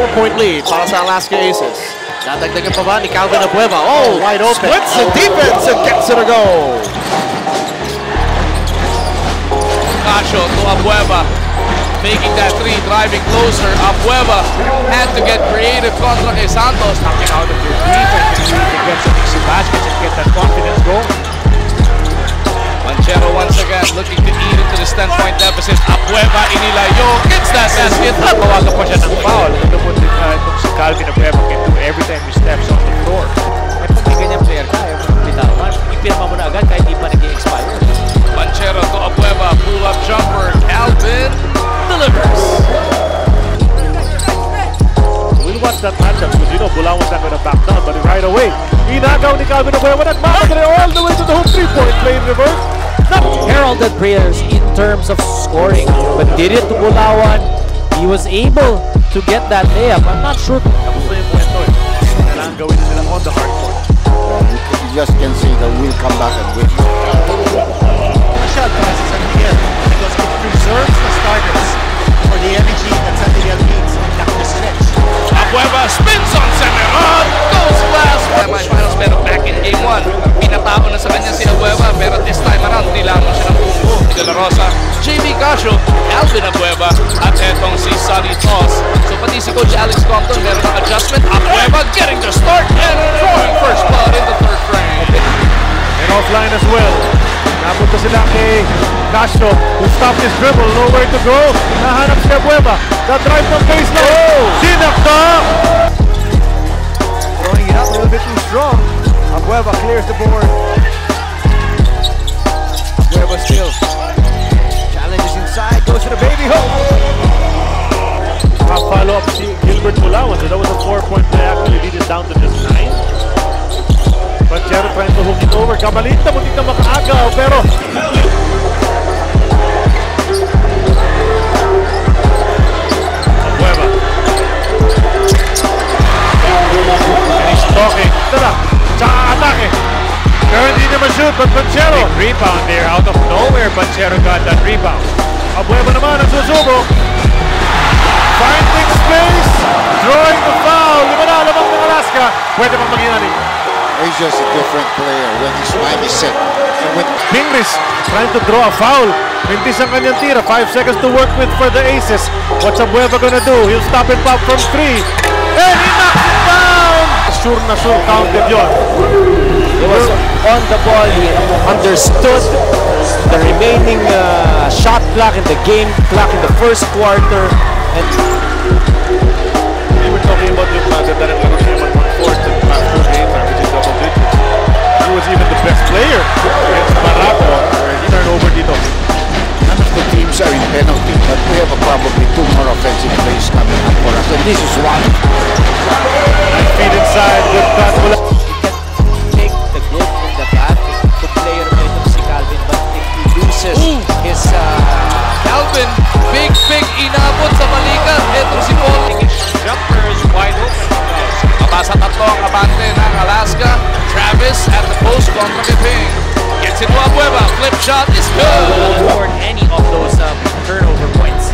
4-point lead para sa Alaska Aces. Dadagdagan pa ba ni Calvin Abueva? Oh, wide open. Splits the defense and gets it a go. Casio to Abueva. Making that three, driving closer. Abueva had to get creative contra kay Santos. Knocking out of your defense. You need to get some easy baskets and get that confidence going. Banchero once again looking to eat into the 10-point deficit. Abueva inilayo. Gets that basket. Tawagan pa siya ng foul. Alam mo din itong si Calvin Abueva can do every time he steps on the floor. Eh pag may ganyan player ka, ayaw mo nang bitawan. Ipirma mo na agad kahit di pa nag-i-expire. Banchero to Abueva. Pull-up jumper. Calvin delivers. We'll watch that matchup because you know Bulawan's not gonna back down, but right away, inagaw ni Calvin Abueva, nagmamadali all the way to the home 3-point play in reverse. Heralded players in terms of scoring, but did it to Bulawan. He was able to get that layup. I'm not sure. Tapos na yung kwento eh. Kailangan gawin na nila on the hardcourt. You just can see that we'll come back and win. Shot passes San Miguel because it preserves the starters for the energy that San Miguel needs at the stretch. Abueva spins on Semeron. Goes last. Semifinals pero back in game 1. Pinatao na sa kanya si Abueva pero this time around nilamon siya ng bumbo. De La Rosa, JB Casio, Calvin Abueva at etong si Sonny Toss. So pati si Coach Alex Compton meron ng adjustment. Abueva getting the start and drawing first blood in the third frame. And offline as well. Napunta sila kay Casio, who stopped his dribble, nowhere to go. Nahanap si Abueva. That drive from baseline. Sinakta! Throwing it up a little bit too strong. Abueva clears the board. Abueva still. Challenges inside, goes to the baby hook. Follow up si Gilbert Bulawan. So that was a 4-point play, actually lead it down to just 9. Banchero trying to hook it over. Kamalita, muntik na makaagaw, pero Abueva. And he's talking. Tara, tsaka atake. Pero hindi naman shoot, but Banchero. Big rebound there. Out of nowhere, Banchero got that rebound. Abueva naman ang susubok. Finding space. Drawing the foul. Lima na, lamang ng Alaska. Pwede pang maghinali. He's just a different player when his mind is set. And when Pingris trying to draw a foul. Mintis ang kanyang tira. 5 seconds to work with for the Aces. What's Abueva gonna do? He'll stop and pop from 3. And he knocks it down! Sure na sure counted yun. He was on the ball. He understood the remaining shot clock in the game clock in the first quarter. And we were talking about yung that ang laro niya man 1/4 in the past 4 games, which is double digits. He was even the best player against Barako, where he turned over dito. none of the teams are in penalty, but we have probably 2 more offensive plays coming up for us, and this is one. Nice feed inside, good pass. he can take the good and the bad. The player made of si Calvin, but if he loses his Calvin, big inabot sa balikan. Ito si Paul. Jumper is wide open. Mabasa tatlo ang abante ng Alaska. Travis at the post kontra kay Ping. Gets it to Abueva. Flip shot is good. afford any of those turnover points.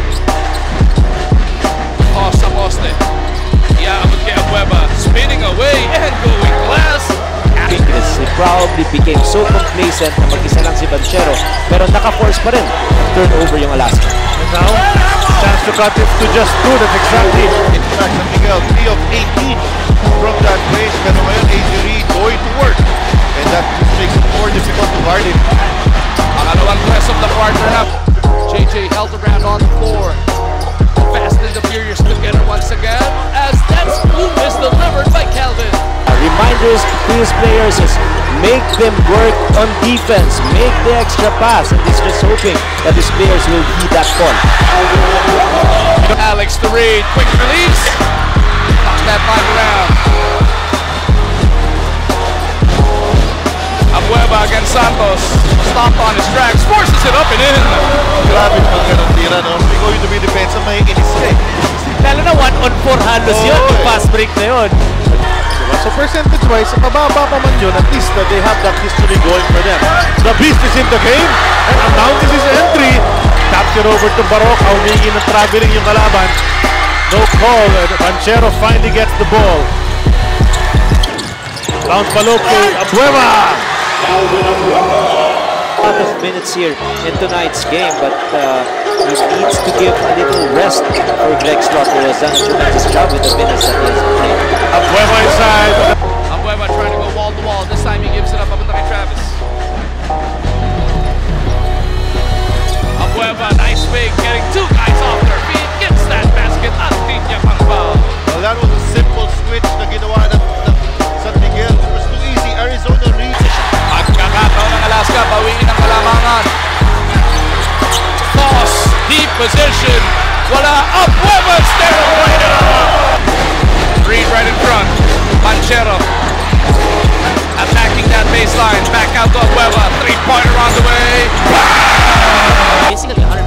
Toss sa poste. Iaabot kay Abueva. Spinning away and going glass. Pingris, he probably became so complacent na mag-isa lang si Banchero, pero naka-force pa rin turnover yung Alaska. And now, chance to cut it to just 2. That's exactly. In fact, San Miguel, 3 of 18 from that place. Pero ngayon, AJ Reed going to work. And that just makes it more difficult to guard him. Pangalawang press of the quarter na. JJ held around on the floor. Fast and the Furious together once again as that spoon is delivered by Calvin. Reminders to his players is make them work on defense, make the extra pass, and he's just hoping that his players will heed that call. Alex to Reed, quick release. Knocks that back around. Abueva against Santos. Stopped on his tracks, forces it up and in. Grabe pang ganun tira, no? Hindi ko yung depensa may inis eh. Lalo na 1-on-4 halos yun, Oo, yung fast break na yun. Diba? So percentage-wise, sa mababa pa man yun, at least they have that history going for them. The beast is in the game, and announces his entry. Capture over to Baroka, humingi ng traveling yung kalaban. No call. Banchero finally gets the ball. Bounce ball to Abueva. A lot of minutes here in tonight's game, but he needs to give a little rest for Greg Slaughter, who has done a tremendous job with the minutes that he has played. Abueva inside. Abueva trying to go wall to wall. This time he gives it up to Travis. Abueva, nice fake, getting two guys off their feet, gets that basket, Antinya pang foul. Well, that was a simple switch na ginawa ng San Miguel. It was too easy. Arizona reach. Pagkakataon ng Alaska, bawiin ang kalamangan. Toss, deep position. Wala, Abueva, stare right up. Reed right in front. Banchero attacking that baseline. Back out to Abueva. Three-pointer on the way. Basically,